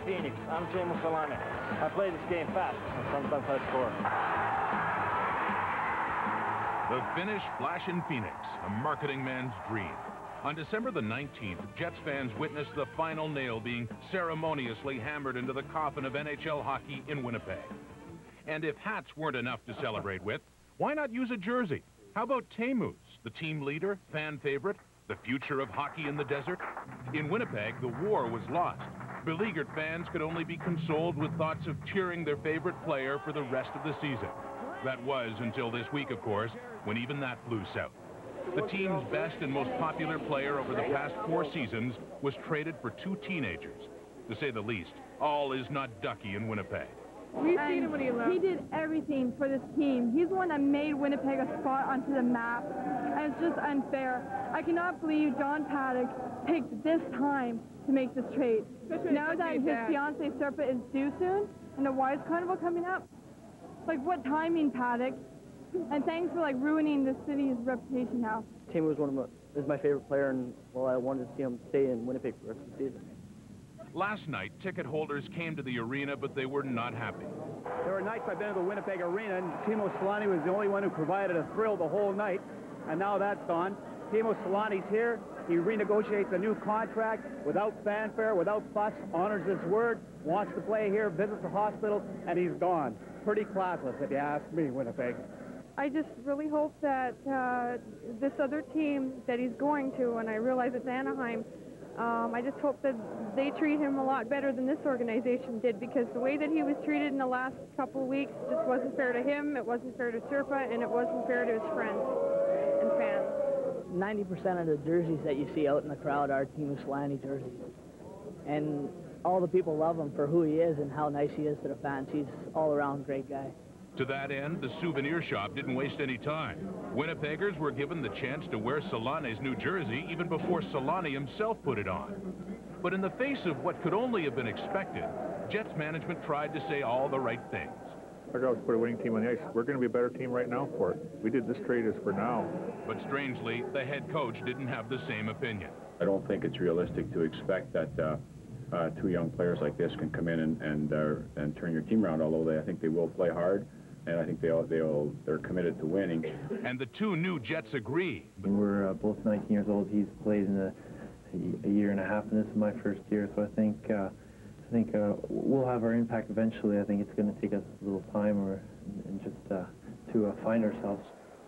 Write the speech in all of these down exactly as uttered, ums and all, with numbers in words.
Phoenix. I'm Teemu Selanne. I play this game fast, and sometimes I score. The Finnish Flash in Phoenix, a marketing man's dream. On December the nineteenth, Jets fans witnessed the final nail being ceremoniously hammered into the coffin of N H L hockey in Winnipeg. And if hats weren't enough to celebrate with, why not use a jersey? How about Teemu's, the team leader, fan favorite, the future of hockey in the desert? In Winnipeg, the war was lost. Beleaguered fans could only be consoled with thoughts of cheering their favorite player for the rest of the season. That was until this week, of course, when even that flew south. The team's best and most popular player over the past four seasons was traded for two teenagers. To say the least, all is not ducky in Winnipeg. We've seen him when he left. He did everything for this team. He's the one that made Winnipeg a spot onto the map. And it's just unfair. I cannot believe John Paddock picked this time to make this trade. Especially now that his dad. fiancée Serpa is due soon, and the Wise Carnival coming up. Like, what timing, Paddock? And thanks for, like, ruining the city's reputation now. Teemu was one of my, is my favorite player, and, well, I wanted to see him stay in Winnipeg for the rest of the season. Last night, ticket holders came to the arena, but they were not happy. There were nights I've been to the Winnipeg Arena, and Teemu Selanne was the only one who provided a thrill the whole night, and now that's gone. Teemu Selanne's here. He renegotiates a new contract without fanfare, without fuss, honors his word, wants to play here, visits the hospital, and he's gone. Pretty classless, if you ask me, Winnipeg. I just really hope that uh, this other team that he's going to, and I realize it's Anaheim, um, I just hope that they treat him a lot better than this organization did, because the way that he was treated in the last couple of weeks just wasn't fair to him, it wasn't fair to Serpa, and it wasn't fair to his friends and fans. ninety percent of the jerseys that you see out in the crowd are Teemu Selanne jerseys. And all the people love him for who he is and how nice he is to the fans. He's all-around great guy. To that end, the souvenir shop didn't waste any time. Winnipeggers were given the chance to wear Selanne's new jersey even before Selanne himself put it on. But in the face of what could only have been expected, Jets management tried to say all the right things. Our job is to put a winning team on the ice. We're going to be a better team right now for it. We did this trade is for now. But strangely, the head coach didn't have the same opinion. I don't think it's realistic to expect that uh, uh, two young players like this can come in and and, uh, and turn your team around, although they, I think they will play hard. And I think they all, they all, they're committed to winning. And the two new Jets agree. We're uh, both nineteen years old. He's played in a, a year and a half, and this is my first year. So I think uh, I think uh, we'll have our impact eventually. I think it's going to take us a little time, or and just uh, to uh, find ourselves.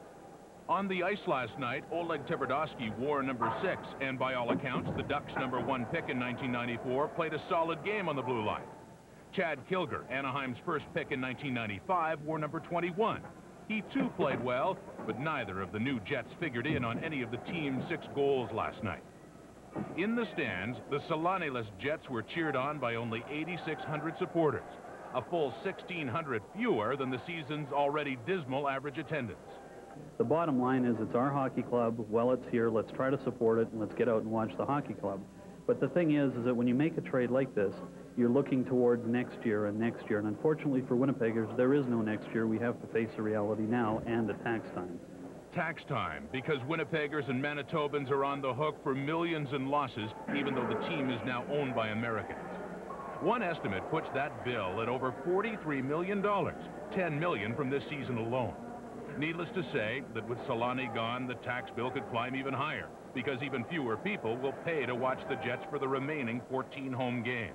On the ice last night, Oleg Tverdovsky wore number six, and by all accounts, the Ducks' number one pick in nineteen ninety-four played a solid game on the blue line. Chad Kilger, Anaheim's first pick in nineteen ninety-five, wore number twenty-one. He too played well, but neither of the new Jets figured in on any of the team's six goals last night. In the stands, the Selanne-less Jets were cheered on by only eighty-six hundred supporters, a full sixteen hundred fewer than the season's already dismal average attendance. The bottom line is it's our hockey club. Well, it's here. Let's try to support it, and let's get out and watch the hockey club. But the thing is, is that when you make a trade like this, you're looking towards next year and next year. And unfortunately for Winnipeggers, there is no next year. We have to face the reality now and at tax time. Tax time, because Winnipeggers and Manitobans are on the hook for millions in losses, even though the team is now owned by Americans. One estimate puts that bill at over forty-three million dollars, ten million dollars from this season alone. Needless to say that with Selanne gone, the tax bill could climb even higher, because even fewer people will pay to watch the Jets for the remaining fourteen home games.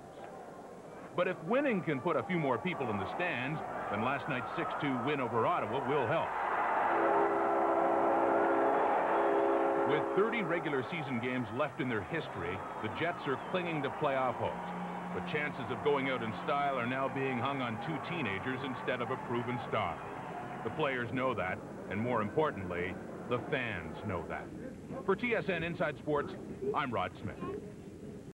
But if winning can put a few more people in the stands, then last night's six two win over Ottawa will help. With thirty regular season games left in their history, the Jets are clinging to playoff hopes. But chances of going out in style are now being hung on two teenagers instead of a proven star. The players know that, and more importantly, the fans know that. For T S N Inside Sports, I'm Rod Smith.